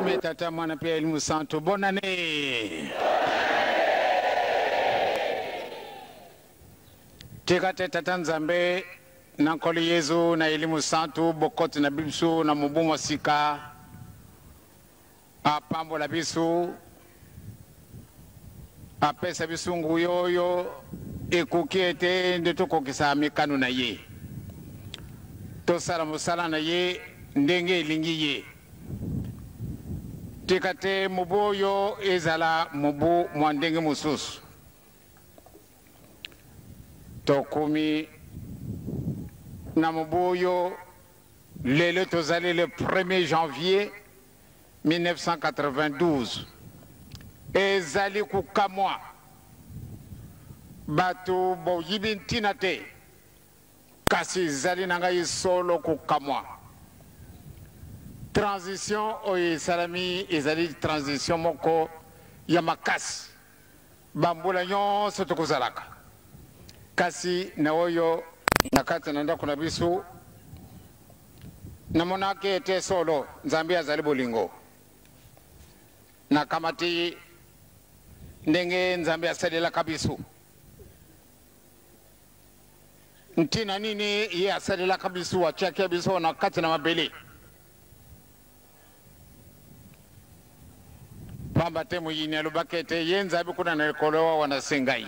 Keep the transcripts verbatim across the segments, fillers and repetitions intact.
Nzambe tata mwana pia elimu santo. Bonne année. Tekate tata Nzambe na nkoli Yezu na elimu santo bokoti na bisu na mubumu sika apambo la bisu apesa bisu nguyoyo ekuki ete nde tokokisa mikano na ye tosala musala na ye ndenge elingi ye tekate muboyo ezala mubu mwa ndenge mususu tokumi na muboyo lelo tozali le premier janvier mille neuf cent quatre-vingt-douze ezali kukamwa batu boyibi ntina te kasi ezali na ngai solo kukamwa transition oyo esalami ezali transition moko ya makasi bambula nyonso tokozalaka kasi na oyo na kati na ndako na biso namonaki ete solo Nzambe azali bolingo na kamati ndenge Nzambe asalelaka biso ntina nini ye asalelaka biso atiaki biso na kati na mabele pamba te muyini alobaki ete ye Nzambe kuna na likolo wana sengai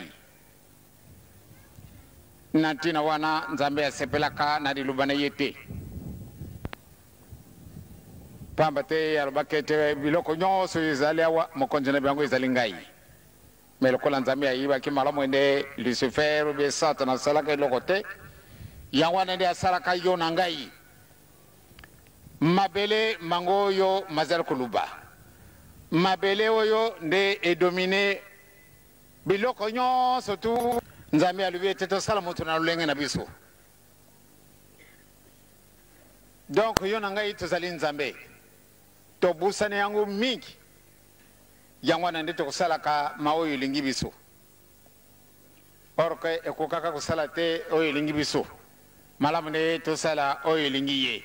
na ntina wana Nzambe asepelaka na liloba na ye te pamba te alobaki ete biloko nyonso ezali awa mokonzi na biango ezali ngai me lokola Nzambe ayibaki malamu ende Lucifer obe Satana asalaka eloko te yango wana nde asalaka yo na ngai mabele mango oyo mazali koluba mabele oyo nde edomine biloko nyonso tu Nzambe alobi ete tosala moto na lolenge na biso donc yo na ngai tozali Nzambe tobusani yango mingi yango wana nde tokosalaka ma oyo elingi biso or ke ekokaka kosala te oyo elingi biso malamu nde tosala oyo elingi ye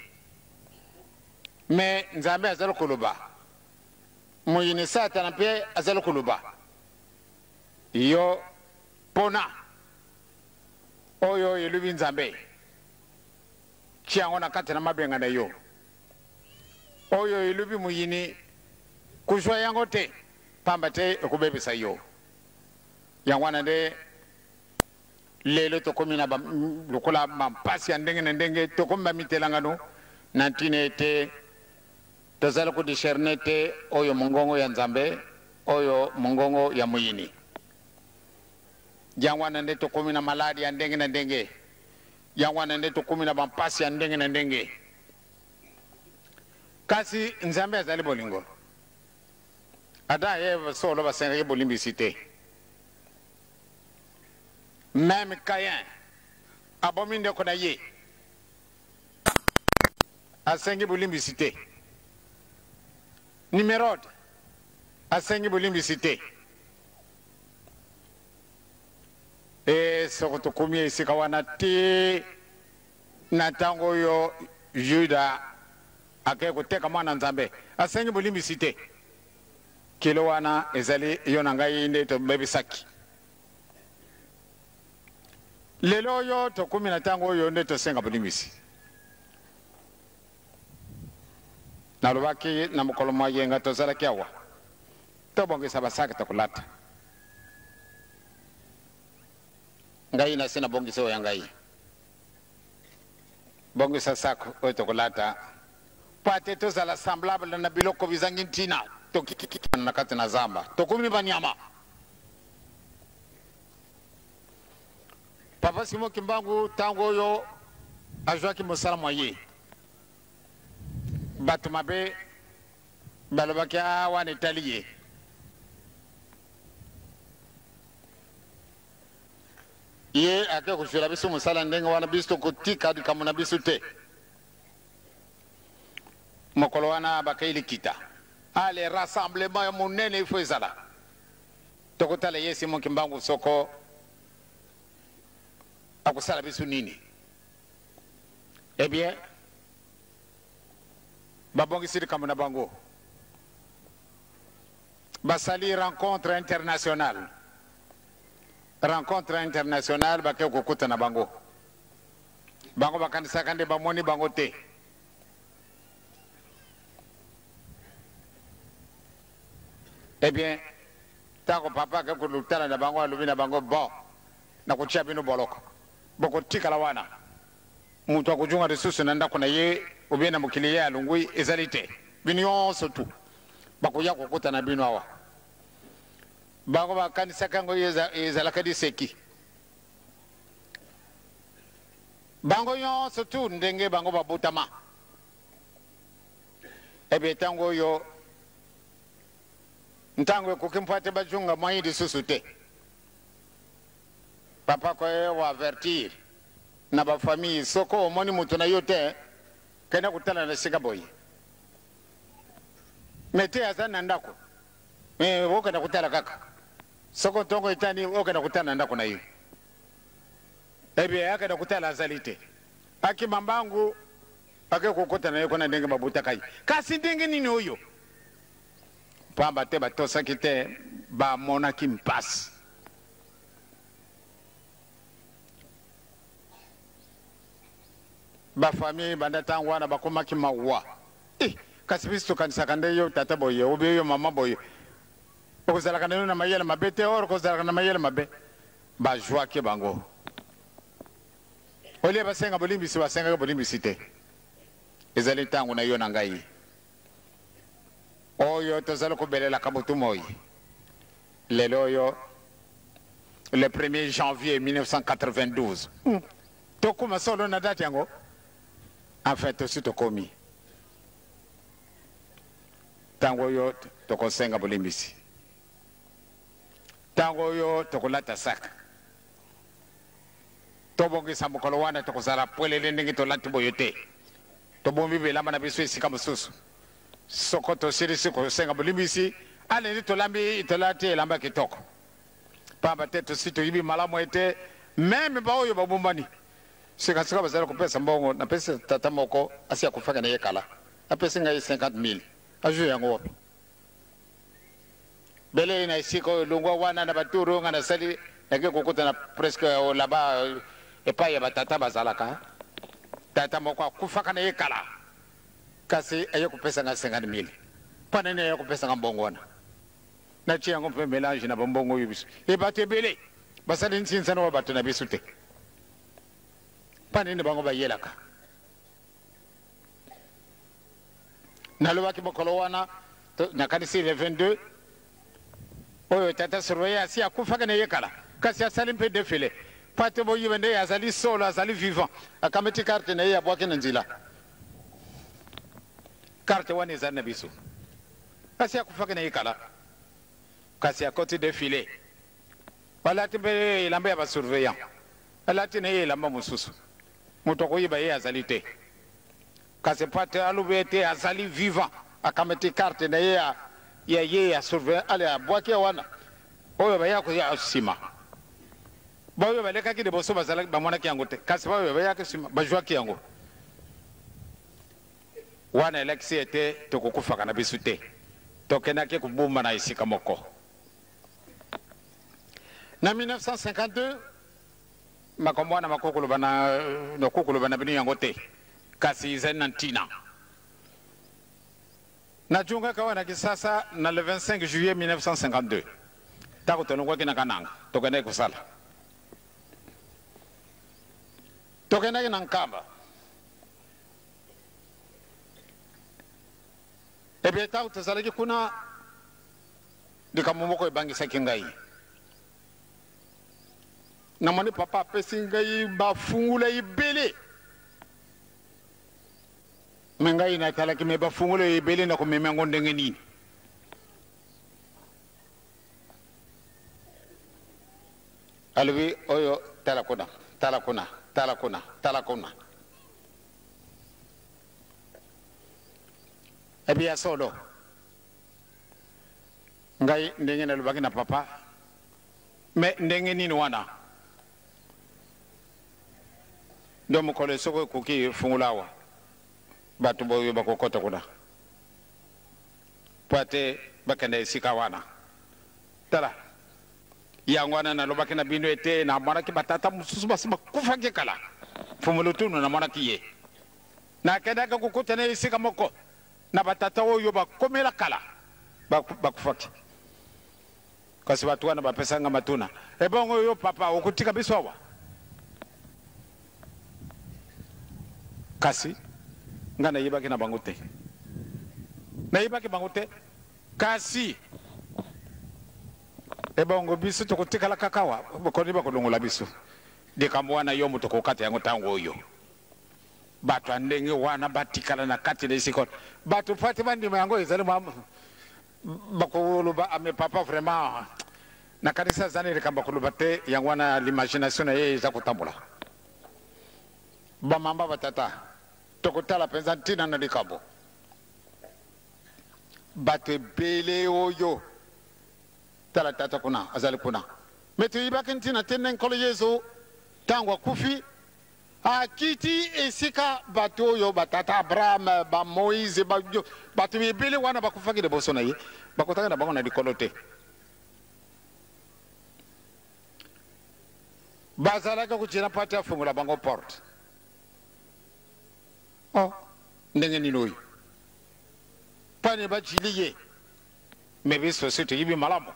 me Nzambe azali koloba muyini Satana mpe azali koloba yo pona oyo elubi Nzambe tiango na kati na mabenga na yo oyo elubi muyini kuzwa yango te pamba te ekubebisa yo yango wana nde lelo tokomi na lokola mampasi ya ndenge na ndenge tokomi bamitelangano na ntina ete tozali kudisherne te oyo mongongo ya Nzambe oyo mongongo ya muyini yango wana nde tokomi na maladi ya ndenge na ndenge yango wana nde tokomi na bampasi ya ndenge na ndenge kasi Nzambe azali bolingo ata ye solo basengaki bolimbisi te même Caïn abomi ndeko na ye asengi bolimbisi te Nimrod asengi bolimbisi te e soko tokomi esika wana te na ntango oyo Juda ake koteka mwana Nzambe asengi bolimbisi te kilo wana ezali yo na ngai nde tobebisaki lelo oyo tokomi na ntango oyo nde tosenga bolimbisi nalobaki na mokolo mwa yenga tozalaki awa tobongisa basaki tokolata ngai nasi na bongisa oyo ya ngai bongisa sako oyo tokolata po ate tozala semblable na biloko bizangi ntina tokikikikana na kati na zamba tokomi banyama Papa Simon Kimbangu ntango oyo azwaki mosala mwa ye bato mabe balobaki wana etali ye ye ake kozwela biso mosala ndenge wana biso tokotika likambo na biso te mokolo wana bakei likita ale rassemblement ya monene ifo ezala tokotala ye Simon Kimbangu soko akosala biso nini eh bien babongisi likambo na bango basali rencontre internationale rencontre internationale bake kokuta na bango bango bakandisa kande bamoni bango te eh bien tako papa ke kulutana na bango alubi na bango bon na kutia bino boloko boko tikala wana mutu akujunga risusu na ndako na ye obe na mukili ya lungui ezalite bino yonso tu bakuya kokuta na bino awa bango bakandisa kango ezalaka di seki bango yonso tu ndenge bango babutama ebe tango yo ntango ekoki mpwate bajunga mwayi lisusu te papa koye wa avertir na bafamille soko omoni mutu na yo te kenda kutala na sika boye mete aza na ndako me okenda kutala kaka soko ntongo etani okenda kutala na ndako na yo ebe akenda kutala azali te akima mbangu ake kokota na ye kona ndenge babutaka ye kasi ndenge nini oyo pamba te batosaki te bamonaki mpasi bafamille banda ntango wana bakomaki mawa eh, kasi biso tokanisaka nde yo tata boye obe yo mama boye okozalaka na yo na mayele mabe te or okozalaka na mayele mabe bazwaki bango olie basenga bolimbisi basengaki bolimbisi te ezali ntango na yo na ngai oyo tozali kobelelaka motu moi lelo oyo le premier janvier mille neuf cent quatre-vingt-douze hmm. tokuma solo na date yango enfin tosi tokomi ntango oyo tokosenga bolimbisi ntango oyo tokolata saka tobongisa mokolo wana tokozala pwelele ndenge tolati boyo te tobombi bilamba na biso esika mosusu soko tosilisi kosenga bolimbisi aleli tolambi tolati elamba kitoko pamba te tosi toyibi malamu ete meme baoyo babombani sikasika bazali kopesa mbongo napesi tata moko asi akufaka na ye kala apesi ngai cinquante mille azwi yango wapi bele na esika oyo longwa wana na baturu nga nasali nake kokuta na presque laba epai ya batata bazalaka tata moko akufaka na ye kala kasi aye kopesa nga cinquante mille pana ne aye kopesa nga mbongo wana natie yango mpe mélange na bambongo oyo biso e bato ebele basali nsinsana wa bato na biso te pana ne bango bayelaka nalobaki mokolo wana nakanisi le vingt-deux oyo tata surveille asi akufaka na ye kala kasi asali mpe defile pate boyiba nde azali solo azali vivant akameti carte na ye abwaki na nzela carte wana ezali na biso kasi akufaka na ye kala kasi akoti defile balati mpe elamba ya basurveillant alati na ye elamba mosusu moto akoyiba ye azali te kasi pate alobi ete azali vivant akameti carte na ye ya ya ye ya surveillant ale abwaki wana oyo baya koya nsima baoyo balekaki liboso bazalaki bamonaki yango te kasi baoyo bayaki nsima bazwaki yango wana elekisi ete tokokufaka na biso te tokendaki kobomba na esika moko na mille neuf cent cinquante-deux makambo wana makokoloba na nokokoloba na bino yango te kasi ezali na ntina najungaka wana kisasa na le vingt-cinq juillet mille neuf cent cinquante-deux tako tolongwaki na kananga tokendaki kosala tokendaki na nkamba ebie tako tozalaki kuna likambo moko ebangisaki ngai namoni papa apesi ngai bafungula ebele me ngai natalaki me bafungula ebele na komema yango ndenge nini alobi oyo tala kuna tala kuna tala kuna tala kuna ebi ya solo ngai ndenge nalobaki na papa me ndenge nini wana ndo mokolo soko ekoki fungula awa bato boyo bakokota kuna po ate bakende esika wana tala yangwana na lobaki na bino ete na mwana ki batata mususu basi bakufa ke kala fumulutunu na mwana ki ye na kenda ka kukuta na isika moko na batata oyo bakomela kala bakufa ke kasi watu wana bapesanga matuna ebongo yo papa okutika bisowa kasi ngana yibaki na bangute na yibaki bangute kasi ebongo bisu tukutikala kakawa bokoni bakulungula bisu dikamwana yo mutuko kati yango tango oyo batu andenge wana batikala na kati de sikon batu fati bandi mango ezali mwa bakuluba ame papa vraiment na kanisa zani likamba kuluba te yango wana l'imagination ye za kutambula ba mamba batata tokutala penza ntina na likabo batu bele oyo tala tata kuna azali kuna metu ibaki ntina tene nkolo yesu tango kufi akiti esika batu oyo batata Abraham ba Moïse ba batu bele wana bakufaki de boso na ye bakotanga na bango na likolo te bazalaka kuchina pati afungula bango porte oh ndenge nini oyo pane bachiliye mebe société yibi malamu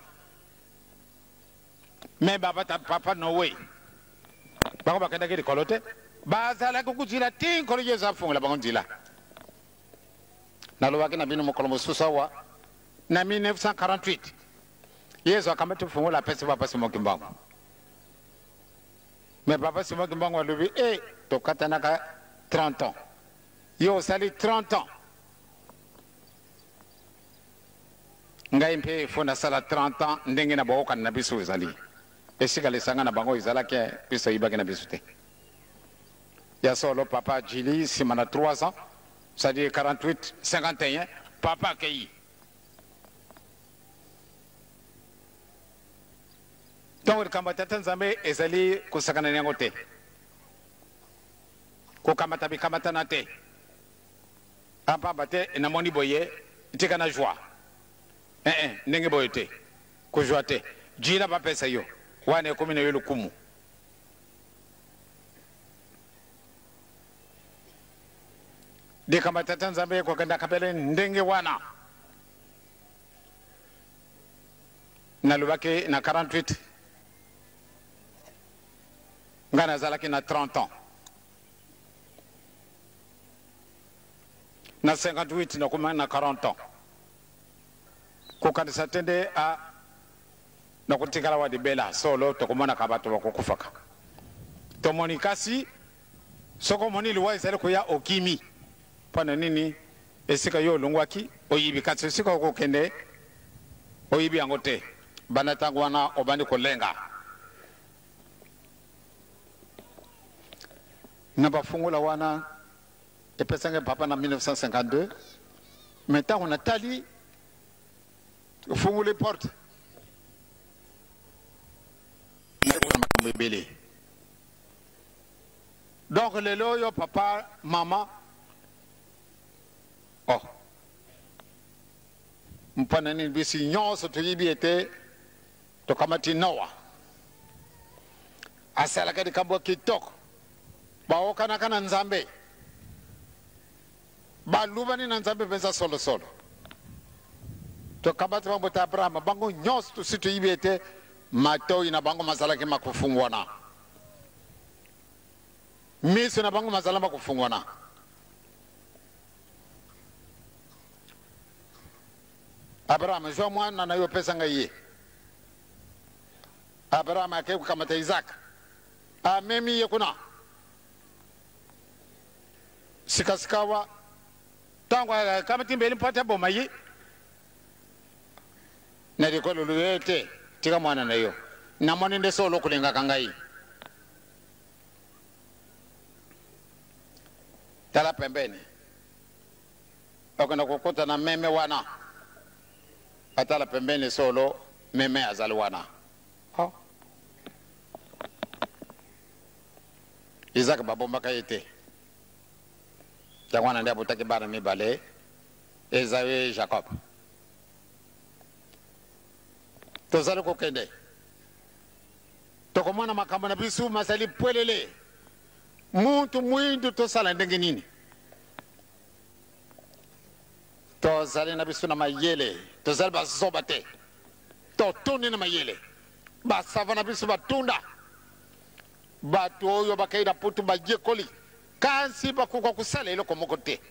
me baba ta papa no way bango bakenda ke likolo te bazalaka kuchila ti nkolo yesu afungula bango nzila nalobaki na bino mokolo mosusu awa na mille neuf cent quarante-huit yesu akamati fungula apesi papa Simon Kimbangu mais papa Simon Kimbangu alobi e tokatanaka trente ans yo osali trente ans ngai mpe fo nasala trente ans ndenge na bookana na biso ezali esika lisanga na bango ezalaki biso yibaki na biso te ya solo papa jili nsima na trois ans c'est-à-dire quarante-huit cinquante et un papa akei donc likambo tata nzambe ezali kosakana yango te kokamata bikamatana te apamba te namoni boye tika na joie eh eh ndenge boye te kujua te jila bapesa yo wane komi na yo lukumu dikamba tata nzambe kokenda kapele ndenge wana nalobaki na quarante-huit nga nazalaki na trente ans na cinquante-huit nakoma na quarante ans kokanisa tende a nakutikala wadi bela solo tokomona ka bato bakokufaka tomoni kasi soko moni liwa ezali koya okimi pana nini esika yo olongwaki oyibi kasi esika okokende oyibi yango te bana tango wana obandi kolenga na bafungula wana epesanga papa na mille neuf cent cinquante-deux maintenant on a tali fungule porte donc lelo yo papa mama oh mpana ni bisi nyonso toyibi ete tokamati Noa asalaka likambo kitoko baokanaka na nzambe balubani na nzambe mpenza solo solo tokabati bango ta Abraham bango nyonso tosi toyibi ete matoi na bango mazalaki makufungwana miso na bango mazala makufungwana Abraham jwa mwana na yo pesa nga ye Abraham ake kukamata Isaac amemi ye kuna sikasikawa tango kamati mbeli mpata boma ye na likolo luyete tika mwana na yo namoni nde solo kulenga kangai tala pembeni okana kukuta na meme wana atala pembeni solo meme azali wana oh. Isaac babombaka ye te yango wana nde abotaki bana mibale Esaü Jacob tozali kokende tokomona makambo na biso masali pwelele muntu mwindu tosala ndenge nini tozali na biso na mayele tozali bazoba te totundi na mayele basava na biso batunda bato oyo bakaida putu bajekoli kasi bakuka kusala eloko moko te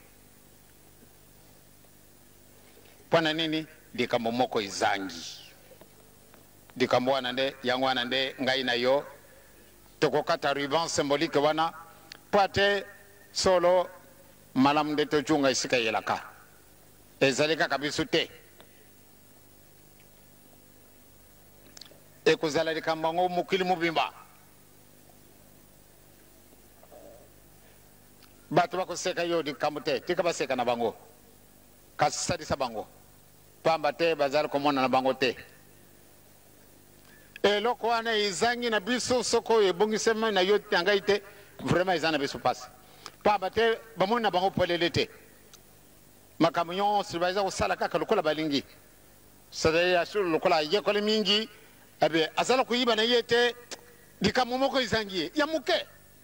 mpona nini likambo moko ezangi likambo wana nde yango wana nde ngai na yo tokokata ruban symbolique wana po ate solo malamu nde tocunga esika yelaka ezali kaka biso te ekozala likambo yango mokili mobimba bato bakoseka yo likambo te tika baseka na bango kasi salisa bango pamba te bazali komona na bango te eloko wana ezangi na biso soko oyo ebongisema na yo ya ngai te vraiment eza na biso pasi pamba te bamoni na bango polele te makambo nyonso baza kosala kaka lokola balingi sadali asolo lokola ayekoli mingi abe azala koyiba na ye te likambo moko ezangi ye ya moke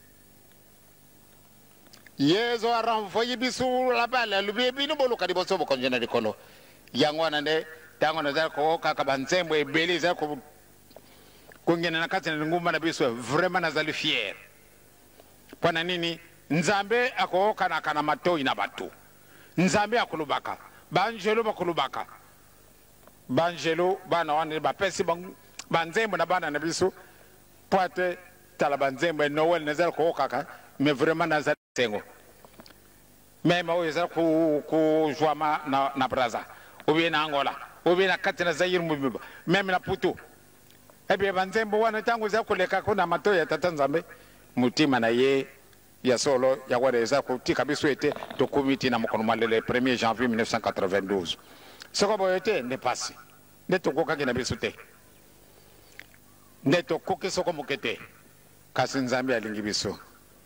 yezo arenvoye biso labala alobi bino boluka liboso bokonzi na likolo yango wana nde ntango nazali kokaka banzembo ebele ezali kongena na kati na ngumba na biso vraiment nazali fier mpona nini nzambe akoyokanaka na matoi na bato nzambe akolobaka banjelo bakolobaka banjelo bana wana bapesi banzembo na bana na biso po ate tala banzembo noel nazali koyokaka mais vraiment nazali sengo meme oyo ezali kojwama na, na braza obie na angola obie na kati na zaire mobimba meme na putu ebie banzembo wana ntango ezali kolekako na matoi ya tata nzambe mutima na ye ya solo ya wana eza kotika biso ete tokomi ti na mokolo malele premier janvier mille neuf cent quatre-vingt-douze soko boyo te nde pasi nde tokokaki na biso te nde tokoki soko moke te kasi nzambe alingi biso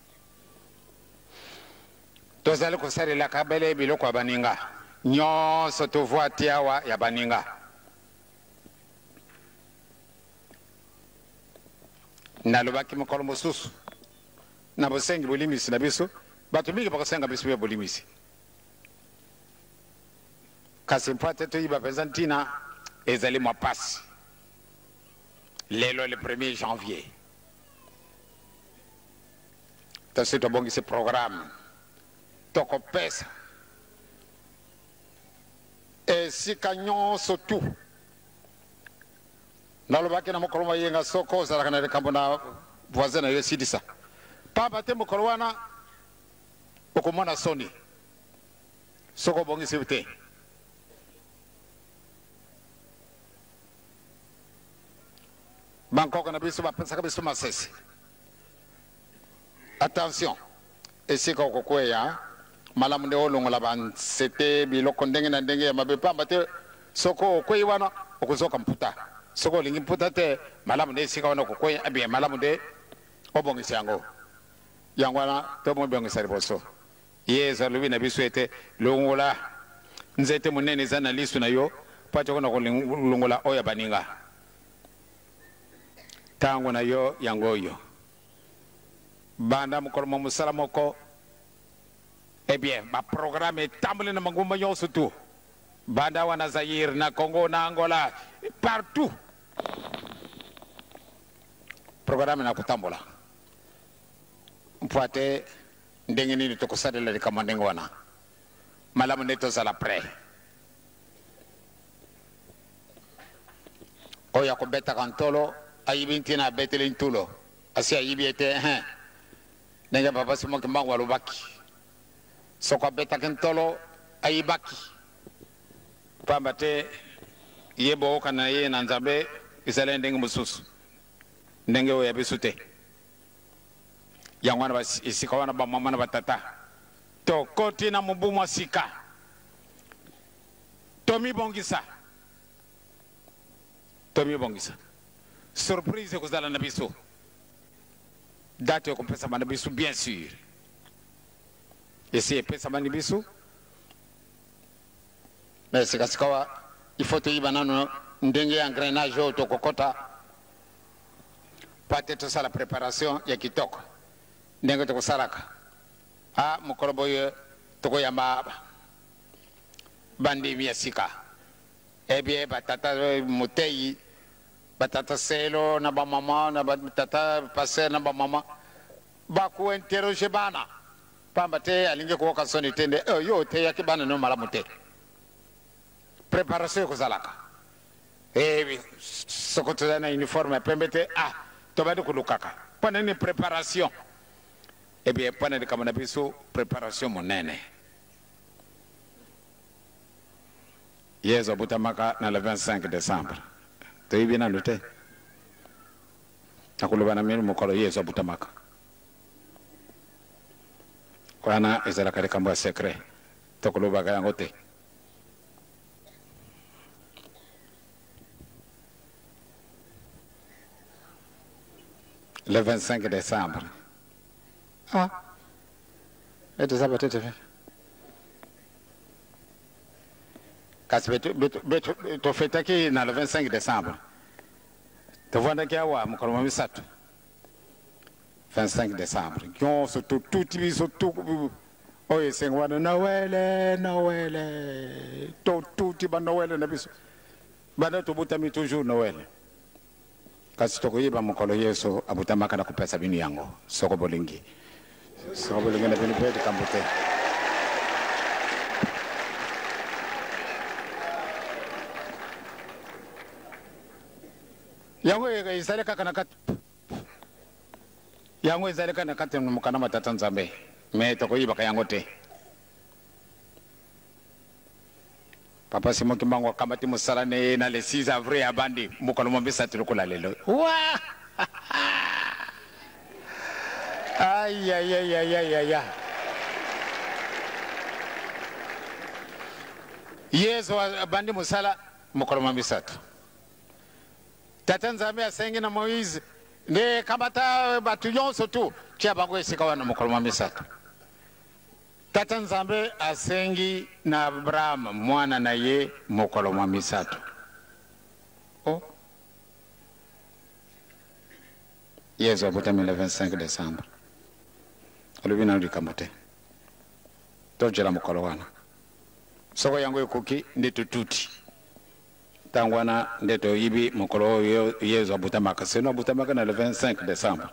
tozali kosalelaka bele biloko ya baninga nyonso tovwa ti awa ya baninga nalobaki mokolo mosusu na bosengi bolimisi na biso bato mingi bakosenga biso ya bolimisi kasi mpo ate toyiba mpenza ntina ezali mwa pasi lelo le premier janvier tosi tobongisi programme tokopesa esika nyonso tu nalobaki na mokolo mayenga soko ozalaka na likambo na voisin na yo esidisa pamba te mokolo wana okomona soni soko obongisi te bankoko na biso bapesaka biso masese attention esika okokweya malamu nde olongola bansete biloko ndenge na ndenge ya mabe pamba te soko okwei wana okozoka mputa soko olingi mputa te malamu nde esika wana okokweya abie malamu nde obongisi yango yango wana tomobongisa liboso yesu alobi na biso ete longola nzete monene eza na lisu na yo po ate kona kolongola oyo baninga ntango na yo yango oyo banda mokolo mo mosala moko eh bien baprograme etamboli na mangumba nyonso tu banda wana zaire na congo na angola partout programme na kutambola mpo ate ndenge nini tokosalela likambo ndenge wana malamu nde tozala pre oyo akobetaka ntolo ayibi ntina abeteli ntulo asi ayibi ete ndenge papa simoki mbangu alobaki soko abetaki ntolo ayibaki pamba te ye booka na ye na nzambe ezali ndenge mosusu ndenge oyo ya biso te yango wana esika wana bamama na batata tokoti na mobu mwa sika tomibongisa tomibongisa surprise ekozala na biso date ekopesama na biso bien sûr esi epesama na biso na esikasika wa il faut te yiba nano ndenge engrenage au tokokota peut-être ça la préparation ya kitoko ndenge to salaka ah mukolobo ye toko ya maba bandi mi sika ebie batata mutei batata selo na ba mama na batata passer na ba mama ba ku interroger bana pamba te alinge ko ka soni tende oh, yo te ya kibana no mala mute préparation ko salaka eh sokoto na uniforme pembete ah to ba ko lukaka pone ni préparation eh bien pone kama na biso préparation monene yezo butamaka na le vingt-cinq décembre to yibina lute akulubana mimi mukolo yezo butamaka kwana ezala kale kamba secret to kulubaga yango te le vingt-cinq décembre ah et ça peut être fait kasi betu betu betu to feta ki na le vingt-cinq décembre to vanda ki awa mukolo mami satu vingt-cinq décembre yon so to tout biso tout oye sengwana Noël Noël to tout ba Noël na biso bana to butami toujours Noël kasi to ko yiba mukolo yeso abutamaka na kupesa binu yango soko bolingi soko bolingi na binu pete kambote yango izale kaka na kat yango izale kana kate mukana matata nzambe me to ko yiba ka yango te papa simo kimbango kamati musala ne na le six avril abandi mukolo mombe satiro kula lelo wa ay ay ay ay ay ay yeso abandi musala mukolo mombe satiro tata nzambe asengi na Moïse ne kamata batu yonso tu kia bango esika wana mukolo mombe satiro tata nzambe asengi na Abraham mwana na ye mukolo mombe satiro oh yeso abutami le vingt-cinq décembre alubina ndi kamote tojela mukolo wana soko yango ekoki ndeto tuti tangwana ndeto yibi mukolo yeso abutamaka seno abutamaka na le vingt-cinq décembre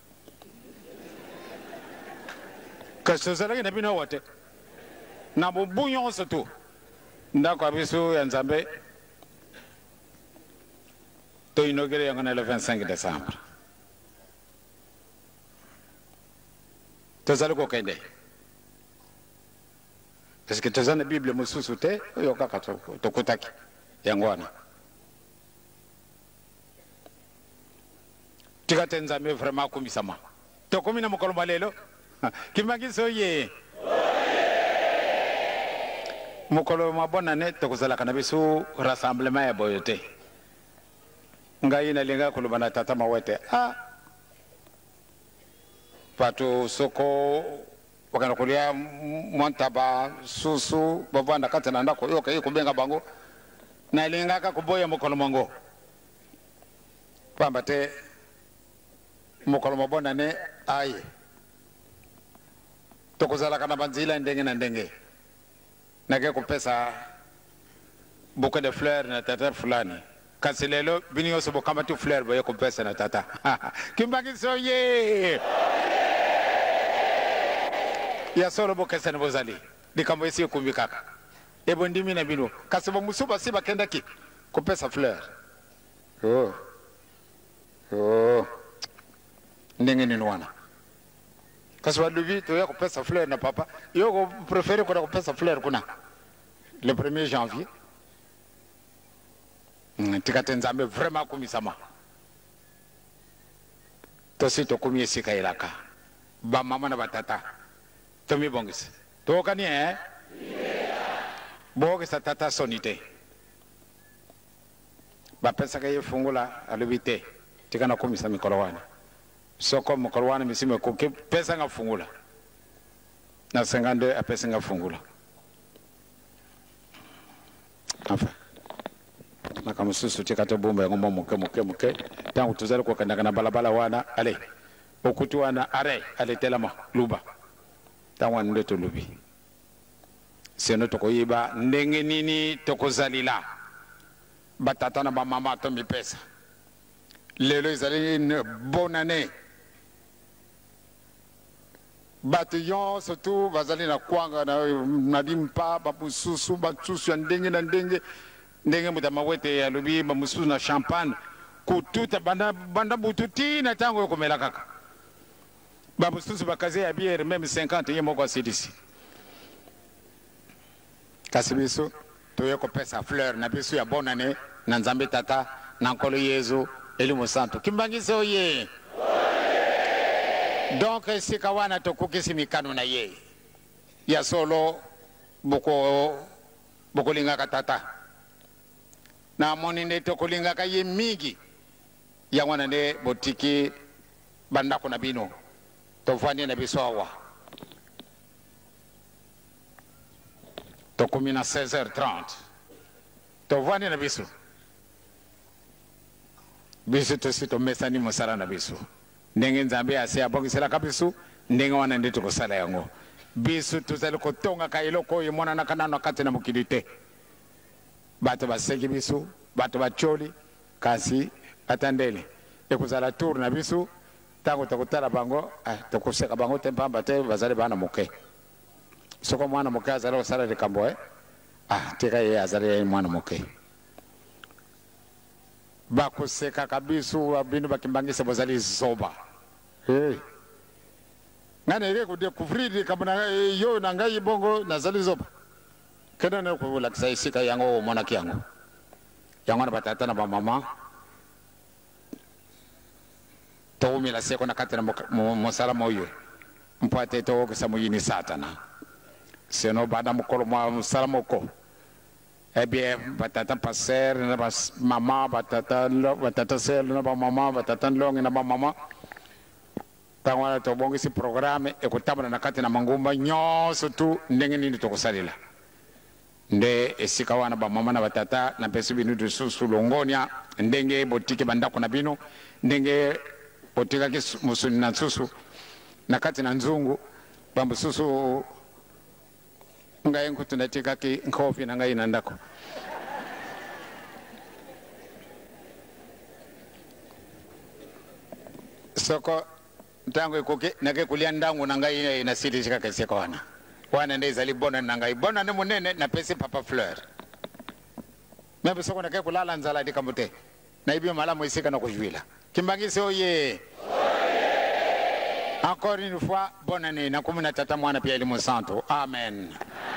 kaso zalaki na bino wote na bubunyo soto ndako abiso ya nzambe to inogere yango na le vingt-cinq décembre tozali kokende parce que toza na bible mosusu te oyo kaka tokutaki yango wana tika te nzambe vraiment akumisama tokomi na mokolo malelo kimangiso ye mokolo mabona ne tokozalaka na biso rassemblement ya boyo te ngai nalinga koloba na tata mawete ah pato soko wakana kulia montaba susu bavanda kati na ndako yoka yi kubenga bango na ilinga ka kuboya mokolo mango pamba te mokolo mabona ne aye tokozala kana banzila ndenge na ndenge nake kupesa bouquet de fleurs na tata fulani kasi lelo bini yoso bokama tu fleur boye kupesa na tata kimbangiso ye ya solo bokesa na bozali likambo esi kumbi kaka ebo ndimi na bino kasi bo musuba siba kenda ki kupesa fleur oh oh ndenge ni nwana kasi waluvi to ya kupesa fleur na papa yo préféré ko kupesa fleur kuna le premier janvier tikate nzambe vraiment kumisama to si to kumie sika ilaka ba mama na batata to mi bongis to kani eh bongisa tata sonite ba pesa ka yefungula alubite tikana kumisa mikolo wana soko mokolo wana misime ko pesa nga fungula na cinquante-deux a pesa nga fungula enfin akamususu tikato bomba ngomba muke muke muke tangu tuzali kwa kanda kana balabala wana ale okutu wana are ale telama luba tangu ndo to lubi seno to koyiba ndenge nini to kozalila batata na ba mama to mi pesa lelo izali une bonne année bataillon surtout bazali na kwanga na nadimpa bamususu batusu ndenge na ndenge ndenge mutamawete ya lubi bamususu na champagne kututa banda banda bututi na tango komela kaka bamususu bakaze ya bière même cinquante yemo kwa sidisi kasibiso toyeko pesa fleur na bisu ya bonne année na nzambe tata na nkolo yezu elimu santo kimbangise oye donc sikawana tokukisi mikano na ye ya solo boko bokolinga katata na moni ne tokolinga ka ye mingi ya wana ne botiki bandako na bino to fani na bisowa to komina seize heures trente to fani na biso biso to sito mesani mosara na biso ndenge nzambe ase abongisela kabisu ndenge wana ndito kosala yango bisu tuzali kotonga ka iloko yemona na kanano kati na mukilite bato baseki bisu bato bacholi kasi atandele ekuzala tour na bisu tango tokutala bango ah tokuseka bango tempamba te bazali bana muke soko mwana muke azali kosala likambo eh ah tika ye azali mwana muke bakuseka kabisu abinu bakimbangise bozali zoba eh ngane ile kudekuvrir kama yo na ngai bongo nazali zoba kana na kuvula kisaisika yango mwana kiango yango na batata na mama to mila seko na katena mosala moyo mpate to kusamu yini satana seno bada mukolo mwa mosala moko eh bien batata passer na bas mama batata batata sel na ba mama batata long na ba mama tangwana to bongi si programme e kutabana na kati na mangumba nyoso tu ndenge nini to kusalila nde esika wana ba mama na batata na pesi binu du susu longonia ndenge botike bandako na bino ndenge botika ki musuni na susu na kati na nzungu bambu susu ngai nkutu natika ki nkofi na ngai nandako soko tango ikoke nake kulia ndangu na ngai na sidi shika kese kwa wana wana ndeza li bona na ngai bona ne munene na pesi papa fleur mebe soko nake kulala nzala di kamute na ibi mala moisika na kujuila kimbangise oye encore une fois bonne année na kumuna tata mwana pia elimu santo amen.